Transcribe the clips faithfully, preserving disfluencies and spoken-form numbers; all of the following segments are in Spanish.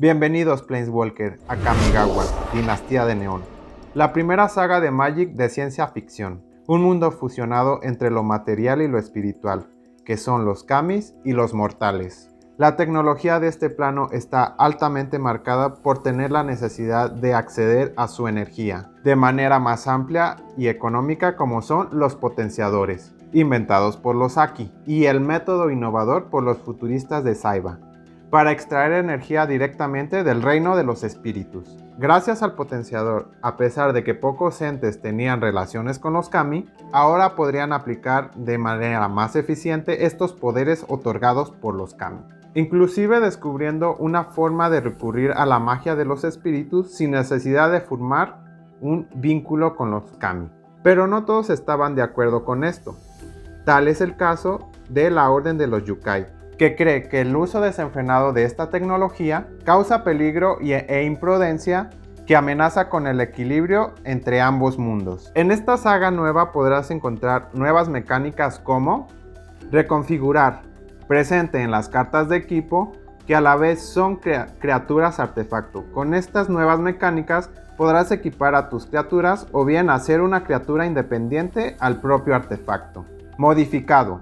Bienvenidos Planeswalker a Kamigawa, Dinastía de Neón, la primera saga de Magic de ciencia ficción, un mundo fusionado entre lo material y lo espiritual, que son los Kamis y los mortales. La tecnología de este plano está altamente marcada por tener la necesidad de acceder a su energía, de manera más amplia y económica como son los potenciadores, inventados por los Aki, y el método innovador por los futuristas de Saiba, para extraer energía directamente del reino de los espíritus. Gracias al potenciador, a pesar de que pocos entes tenían relaciones con los Kami, ahora podrían aplicar de manera más eficiente estos poderes otorgados por los Kami, inclusive descubriendo una forma de recurrir a la magia de los espíritus sin necesidad de formar un vínculo con los Kami. Pero no todos estaban de acuerdo con esto. Tal es el caso de la Orden de los Yukai, que cree que el uso desenfrenado de esta tecnología causa peligro e imprudencia que amenaza con el equilibrio entre ambos mundos. En esta saga nueva podrás encontrar nuevas mecánicas como reconfigurar, presente en las cartas de equipo, que a la vez son crea criaturas artefacto. Con estas nuevas mecánicas podrás equipar a tus criaturas o bien hacer una criatura independiente al propio artefacto. Modificado.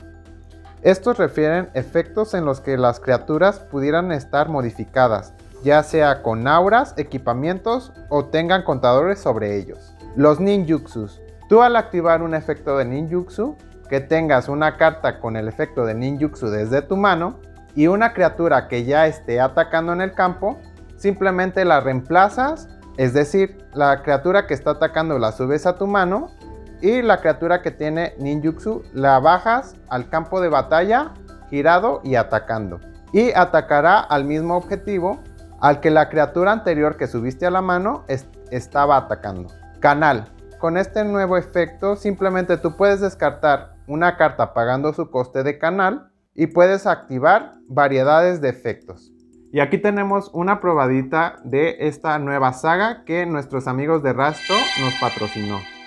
Estos refieren efectos en los que las criaturas pudieran estar modificadas, ya sea con auras, equipamientos o tengan contadores sobre ellos. Los ninjutsus. Tú al activar un efecto de ninjutsu, que tengas una carta con el efecto de ninjutsu desde tu mano y una criatura que ya esté atacando en el campo, simplemente la reemplazas, es decir, la criatura que está atacando la subes a tu mano y la criatura que tiene ninjutsu la bajas al campo de batalla girado y atacando. Y atacará al mismo objetivo al que la criatura anterior que subiste a la mano est estaba atacando. Canal. Con este nuevo efecto simplemente tú puedes descartar una carta pagando su coste de canal y puedes activar variedades de efectos. Y aquí tenemos una probadita de esta nueva saga que nuestros amigos de Rasto nos patrocinó.